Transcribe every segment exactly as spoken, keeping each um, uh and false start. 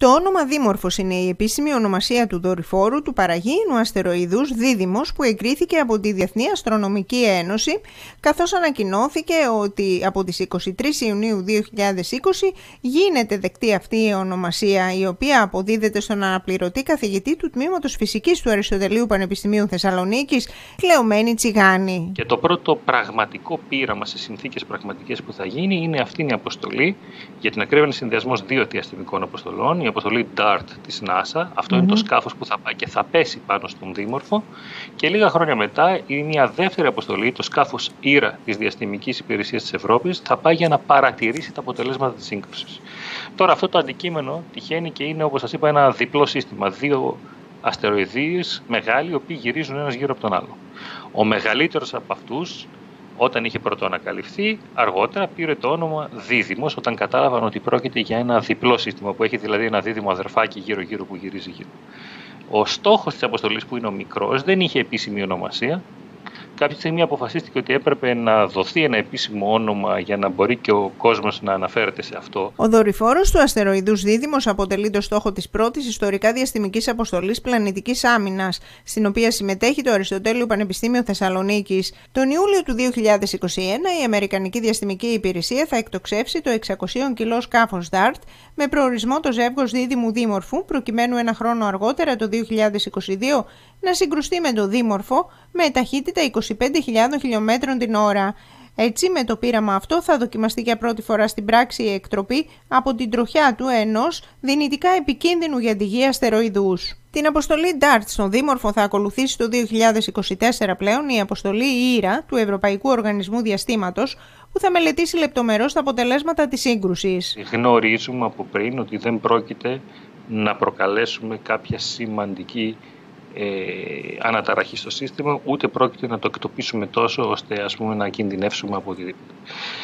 Το όνομα Δίμορφος είναι η επίσημη ονομασία του δορυφόρου του παραγείλινου αστεροειδούς Δίδυμος που εγκρίθηκε από τη Διεθνή Αστρονομική Ένωση, καθώς ανακοινώθηκε ότι από τις εικοστή τρίτη Ιουνίου δύο χιλιάδες είκοσι γίνεται δεκτή αυτή η ονομασία, η οποία αποδίδεται στον αναπληρωτή καθηγητή του Τμήματος Φυσικής του Αριστοτελείου Πανεπιστημίου Θεσσαλονίκης, Κλεωμένη Τσιγάνη. Και το πρώτο πραγματικό πείραμα σε συνθήκες πραγματικές που θα γίνει είναι αυτή η αποστολή. Για την ακρίβεια, είναι συνδυασμός δύο διαστημικών αποστολών. Η αποστολή ντάρτ της NASA, αυτό mm-hmm. είναι το σκάφος που θα πάει και θα πέσει πάνω στον Δίμορφο. Και λίγα χρόνια μετά είναι μια δεύτερη αποστολή, το σκάφος Ήρα της Διαστημικής Υπηρεσίας της Ευρώπης, θα πάει για να παρατηρήσει τα αποτελέσματα της σύγκρουσης. Τώρα, αυτό το αντικείμενο τυχαίνει και είναι, όπως σας είπα, ένα διπλό σύστημα. Δύο αστεροειδείς μεγάλοι, οι οποίοι γυρίζουν ένας γύρω από τον άλλο. Ο μεγαλύτερος από αυτούς, όταν είχε πρωτοανακαλυφθεί, αργότερα πήρε το όνομα Δίδυμος, όταν κατάλαβαν ότι πρόκειται για ένα διπλό σύστημα, που έχει δηλαδή ένα δίδυμο αδερφάκι γύρω-γύρω που γυρίζει γύρω. Ο στόχος της αποστολής, που είναι ο μικρός, δεν είχε επίσημη ονομασία. Κάποια στιγμή αποφασίστηκε ότι έπρεπε να δοθεί ένα επίσημο όνομα για να μπορεί και ο κόσμος να αναφέρεται σε αυτό. Ο δορυφόρος του αστεροειδούς Δίδυμος αποτελεί το στόχο της πρώτης ιστορικά διαστημικής αποστολής πλανητικής άμυνας, στην οποία συμμετέχει το Αριστοτέλειο Πανεπιστήμιο Θεσσαλονίκης. Τον Ιούλιο του δύο χιλιάδες είκοσι ένα η Αμερικανική Διαστημική Υπηρεσία θα εκτοξεύσει το εξακόσια κιλό σκάφος ντάρτ με προορισμό το ζεύγος Δίδυμου Δίμορφου, προκειμένου ένα χρόνο αργότερα, το δύο χιλιάδες είκοσι δύο, να συγκρουστεί με το Δίμορφο με ταχύτητα είκοσι πέντε χιλιάδες χιλιομέτρων την ώρα. Έτσι, με το πείραμα αυτό θα δοκιμαστεί για πρώτη φορά στην πράξη η εκτροπή από την τροχιά του ενός δυνητικά επικίνδυνου για τη Γη αστεροειδούς. Την αποστολή ντάρτ στον Δίμορφο θα ακολουθήσει το δύο χιλιάδες είκοσι τέσσερα πλέον η αποστολή Ήρα του Ευρωπαϊκού Οργανισμού Διαστήματος, που θα μελετήσει λεπτομερώς τα αποτελέσματα της σύγκρουσης. Γνωρίζουμε από πριν ότι δεν πρόκειται να προκαλέσουμε κάποια σημαντική Ε, αναταραχή στο σύστημα, ούτε πρόκειται να το εκτοπίσουμε τόσο ώστε, ας πούμε, να κινδυνεύσουμε από οτιδήποτε.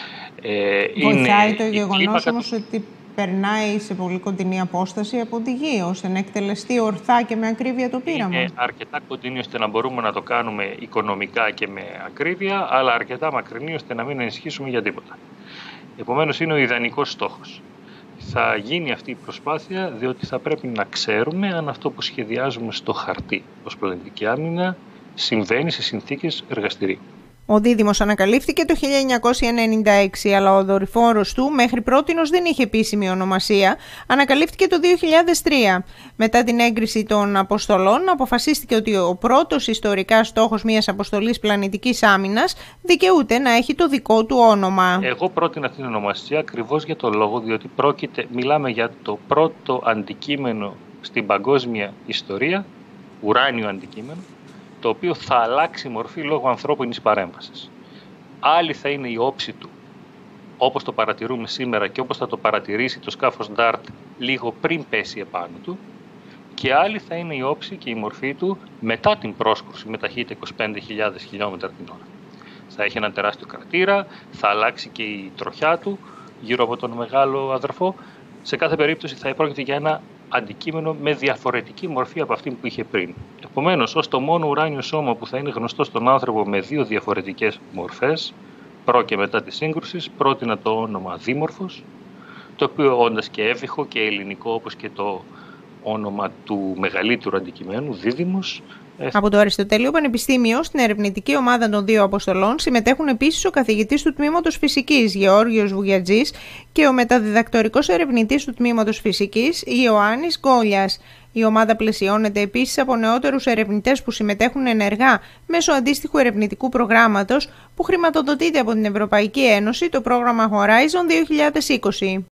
Ε, Βοηθάει είναι το γεγονός κλίμακα... όμως ότι περνάει σε πολύ κοντινή απόσταση από τη Γη, ώστε να εκτελεστεί ορθά και με ακρίβεια το πείραμα. Είναι αρκετά κοντινή ώστε να μπορούμε να το κάνουμε οικονομικά και με ακρίβεια, αλλά αρκετά μακρινή ώστε να μην ενισχύσουμε για τίποτα. Επομένως, είναι ο ιδανικός στόχος. Θα γίνει αυτή η προσπάθεια διότι θα πρέπει να ξέρουμε αν αυτό που σχεδιάζουμε στο χαρτί ως πλανητική άμυνα συμβαίνει σε συνθήκες εργαστηρίου. Ο Δίδυμος ανακαλύφθηκε το χίλια εννιακόσια ενενήντα έξι, αλλά ο δορυφόρος του μέχρι πρότινος δεν είχε επίσημη ονομασία. Ανακαλύφθηκε το δύο χιλιάδες τρία. Μετά την έγκριση των αποστολών, αποφασίστηκε ότι ο πρώτος ιστορικά στόχος μιας αποστολής πλανητικής άμυνας δικαιούται να έχει το δικό του όνομα. Εγώ πρότεινα αυτή την ονομασία ακριβώς για το λόγο, διότι πρόκειται, μιλάμε για το πρώτο αντικείμενο στην παγκόσμια ιστορία, ουράνιο αντικείμενο, το οποίο θα αλλάξει μορφή λόγω ανθρώπινης παρέμβασης. Άλλη θα είναι η όψη του, όπως το παρατηρούμε σήμερα και όπως θα το παρατηρήσει το σκάφος ντάρτ λίγο πριν πέσει επάνω του, και άλλη θα είναι η όψη και η μορφή του μετά την πρόσκρουση με ταχύτητα είκοσι πέντε χιλιάδες χιλιόμετρα την ώρα. Θα έχει ένα τεράστιο κρατήρα, θα αλλάξει και η τροχιά του γύρω από τον μεγάλο αδερφό. Σε κάθε περίπτωση θα πρόκειται για ένα αντικείμενο με διαφορετική μορφή από αυτή που είχε πριν. Επομένως, ως το μόνο ουράνιο σώμα που θα είναι γνωστό στον άνθρωπο με δύο διαφορετικές μορφές, προ και μετά τη σύγκρουση, πρότεινα το όνομα Δίμορφος, το οποίο όντας και έβυχο και ελληνικό, όπως και το όνομα του μεγαλύτερου αντικειμένου, Δίδυμος. Από το Αριστοτέλειο Πανεπιστήμιο, στην ερευνητική ομάδα των δύο αποστολών συμμετέχουν επίσης ο καθηγητής του Τμήματος Φυσικής Γεώργιος Βουγιατζής και ο μεταδιδακτορικός ερευνητής του Τμήματος Φυσικής Ιωάννης Γκόλιας. Η ομάδα πλαισιώνεται επίσης από νεότερους ερευνητές που συμμετέχουν ενεργά μέσω αντίστοιχου ερευνητικού προγράμματος που χρηματοδοτείται από την Ευρωπαϊκή Ένωση, το πρόγραμμα Horizon δύο χιλιάδες είκοσι.